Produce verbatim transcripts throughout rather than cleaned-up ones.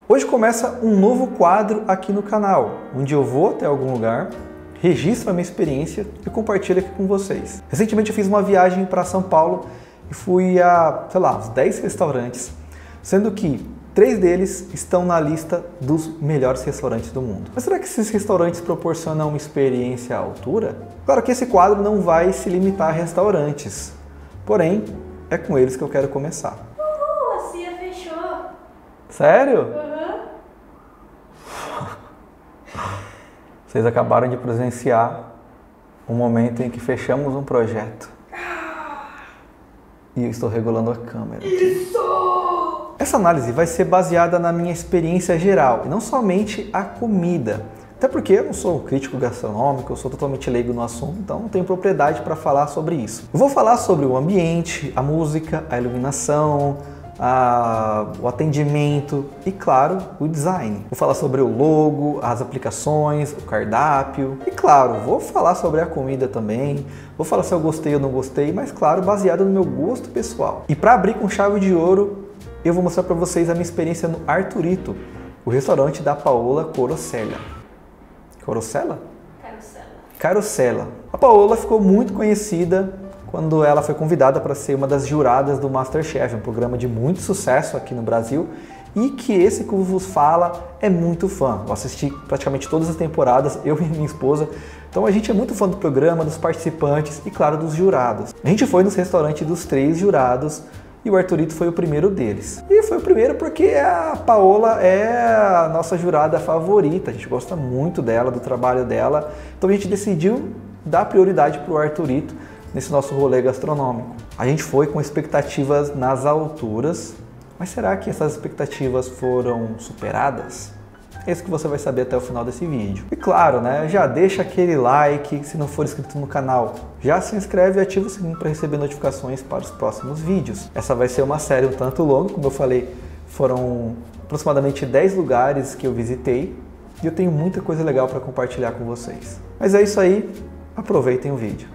Hoje começa um novo quadro aqui no canal, onde eu vou até algum lugar, registro a minha experiência e compartilho aqui com vocês. Recentemente eu fiz uma viagem para São Paulo e fui a, sei lá, uns dez restaurantes, sendo que três deles estão na lista dos melhores restaurantes do mundo. Mas será que esses restaurantes proporcionam uma experiência à altura? Claro que esse quadro não vai se limitar a restaurantes, porém, é com eles que eu quero começar. Uhul, a Cia fechou. Sério? Uhum. Vocês acabaram de presenciar um momento em que fechamos um projeto. E eu estou regulando a câmera. Isso! Essa análise vai ser baseada na minha experiência geral, e não somente a comida. Até porque eu não sou um crítico gastronômico, eu sou totalmente leigo no assunto, então não tenho propriedade para falar sobre isso. Eu vou falar sobre o ambiente, a música, a iluminação, a, o atendimento e, claro, o design. Vou falar sobre o logo, as aplicações, o cardápio e, claro, vou falar sobre a comida também. Vou falar se eu gostei ou não gostei, mas, claro, baseado no meu gosto pessoal. E para abrir com chave de ouro, eu vou mostrar para vocês a minha experiência no Arturito, o restaurante da Paola Corosella. Corosella? Carosella. Carosella. A Paola ficou muito conhecida quando ela foi convidada para ser uma das juradas do MasterChef, um programa de muito sucesso aqui no Brasil e que esse que vos fala é muito fã. Eu assisti praticamente todas as temporadas, eu e minha esposa, então a gente é muito fã do programa, dos participantes e, claro, dos jurados. A gente foi nos restaurantes dos três jurados e o Arturito foi o primeiro deles. E foi o primeiro porque a Paola é a nossa jurada favorita, a gente gosta muito dela, do trabalho dela, então a gente decidiu dar prioridade para o Arturito nesse nosso rolê gastronômico. A gente foi com expectativas nas alturas, mas será que essas expectativas foram superadas? É isso que você vai saber até o final desse vídeo. E claro, né, já deixa aquele like, se não for inscrito no canal, já se inscreve e ativa o sininho para receber notificações para os próximos vídeos. Essa vai ser uma série um tanto longa, como eu falei, foram aproximadamente dez lugares que eu visitei e eu tenho muita coisa legal para compartilhar com vocês. Mas é isso aí, aproveitem o vídeo.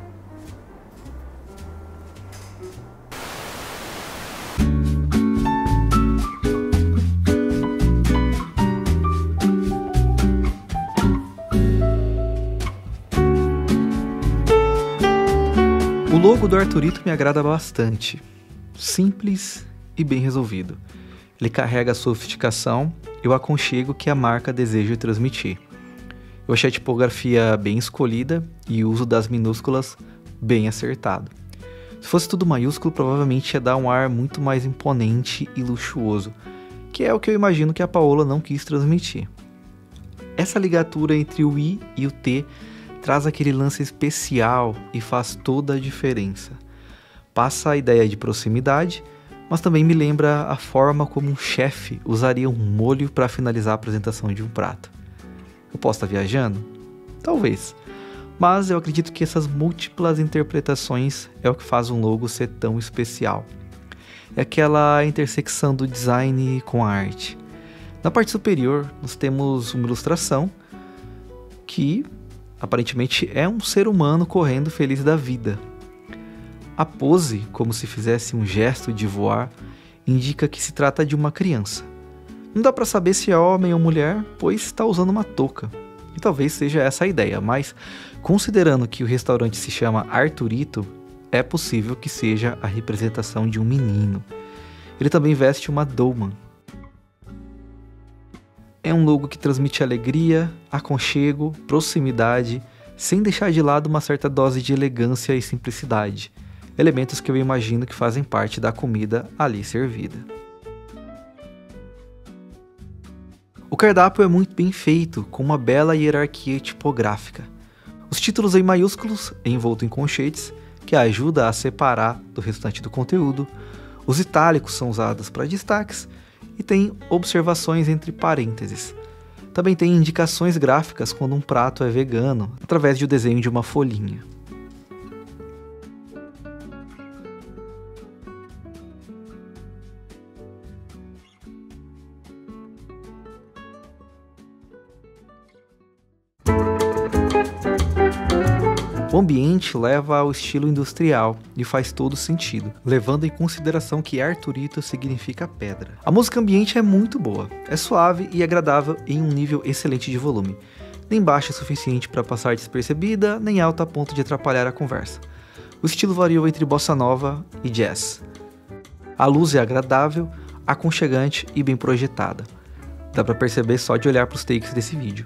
O logo do Arturito me agrada bastante, simples e bem resolvido. Ele carrega a sofisticação e o aconchego que a marca deseja transmitir. Eu achei a tipografia bem escolhida e o uso das minúsculas bem acertado. Se fosse tudo maiúsculo, provavelmente ia dar um ar muito mais imponente e luxuoso, que é o que eu imagino que a Paola não quis transmitir. Essa ligatura entre o I e o T traz aquele lance especial e faz toda a diferença. Passa a ideia de proximidade, mas também me lembra a forma como um chefe usaria um molho para finalizar a apresentação de um prato. Eu posso estar viajando? Talvez. Mas eu acredito que essas múltiplas interpretações é o que faz um logo ser tão especial. É aquela intersecção do design com a arte. Na parte superior, nós temos uma ilustração que aparentemente é um ser humano correndo feliz da vida. A pose, como se fizesse um gesto de voar, indica que se trata de uma criança. Não dá para saber se é homem ou mulher, pois está usando uma touca. E talvez seja essa a ideia, mas considerando que o restaurante se chama Arturito, é possível que seja a representação de um menino. Ele também veste uma dolman. É um logo que transmite alegria, aconchego, proximidade, sem deixar de lado uma certa dose de elegância e simplicidade, elementos que eu imagino que fazem parte da comida ali servida. O cardápio é muito bem feito, com uma bela hierarquia tipográfica. Os títulos em maiúsculos, envolto em conchetes, que ajuda a separar do restante do conteúdo. Os itálicos são usados para destaques, e tem observações entre parênteses. Também tem indicações gráficas quando um prato é vegano, através do desenho de uma folhinha. O ambiente leva ao estilo industrial e faz todo sentido, levando em consideração que Arthurito significa pedra. A música ambiente é muito boa, é suave e agradável em um nível excelente de volume, nem baixa o suficiente para passar despercebida, nem alta a ponto de atrapalhar a conversa. O estilo variou entre bossa nova e jazz. A luz é agradável, aconchegante e bem projetada. Dá para perceber só de olhar para os takes desse vídeo.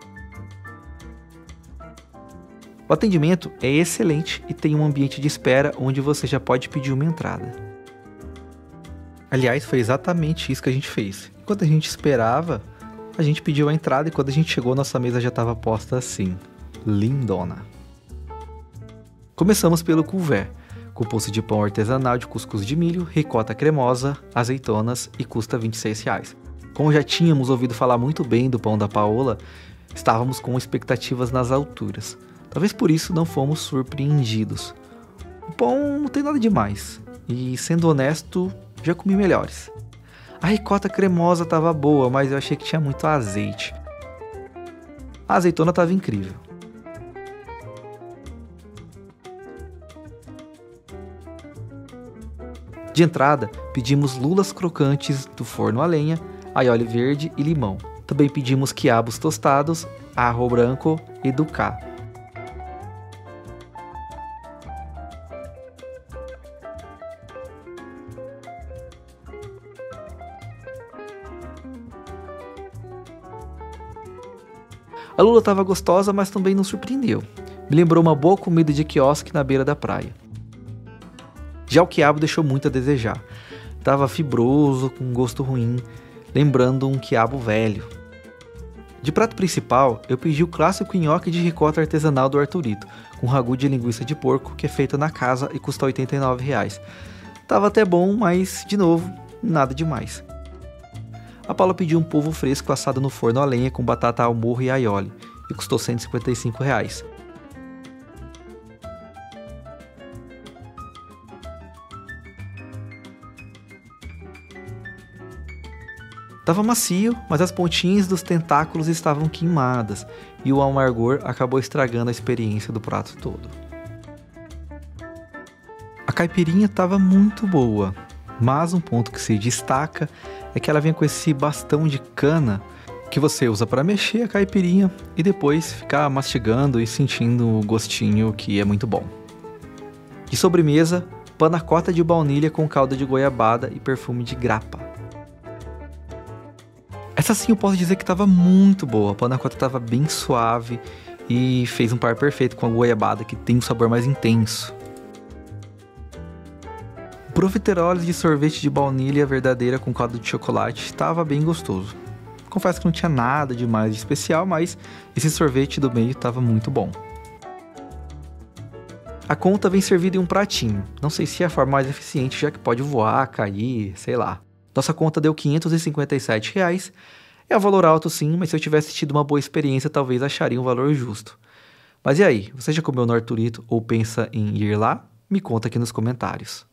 O atendimento é excelente e tem um ambiente de espera onde você já pode pedir uma entrada. Aliás, foi exatamente isso que a gente fez. Enquanto a gente esperava, a gente pediu a entrada e quando a gente chegou, nossa mesa já estava posta assim, lindona. Começamos pelo couvert, composto de pão artesanal de cuscuz de milho, ricota cremosa, azeitonas e custa vinte e seis reais. Como já tínhamos ouvido falar muito bem do pão da Paola, estávamos com expectativas nas alturas. Talvez por isso não fomos surpreendidos. O pão não tem nada demais, e sendo honesto, já comi melhores. A ricota cremosa estava boa, mas eu achei que tinha muito azeite. A azeitona estava incrível. De entrada, pedimos lulas crocantes do forno a lenha, aioli verde e limão. Também pedimos quiabos tostados, arroz branco e ducá. A lula estava gostosa, mas também não surpreendeu. Me lembrou uma boa comida de quiosque na beira da praia. Já o quiabo deixou muito a desejar. Estava fibroso, com gosto ruim, lembrando um quiabo velho. De prato principal, eu pedi o clássico nhoque de ricota artesanal do Arthurito, com ragu de linguiça de porco, que é feito na casa e custa oitenta e nove reais. Tava até bom, mas, de novo, nada demais. A Paula pediu um polvo fresco assado no forno a lenha com batata ao molho e aioli, e custou cento e cinquenta e cinco reais. Tava macio, mas as pontinhas dos tentáculos estavam queimadas, e o amargor acabou estragando a experiência do prato todo. A caipirinha estava muito boa, mas um ponto que se destaca é que ela vem com esse bastão de cana que você usa para mexer a caipirinha e depois ficar mastigando e sentindo o gostinho, que é muito bom. De sobremesa, panna cotta de baunilha com calda de goiabada e perfume de grappa. Essa sim eu posso dizer que estava muito boa, a panna cotta estava bem suave e fez um par perfeito com a goiabada, que tem um sabor mais intenso. O profiterole de sorvete de baunilha verdadeira com calda de chocolate estava bem gostoso. Confesso que não tinha nada demais de especial, mas esse sorvete do meio estava muito bom. A conta vem servida em um pratinho, não sei se é a forma mais eficiente, já que pode voar, cair, sei lá. Nossa conta deu quinhentos e cinquenta e sete reais, é um valor alto sim, mas se eu tivesse tido uma boa experiência talvez acharia um valor justo. Mas e aí, você já comeu no Arthurito ou pensa em ir lá? Me conta aqui nos comentários.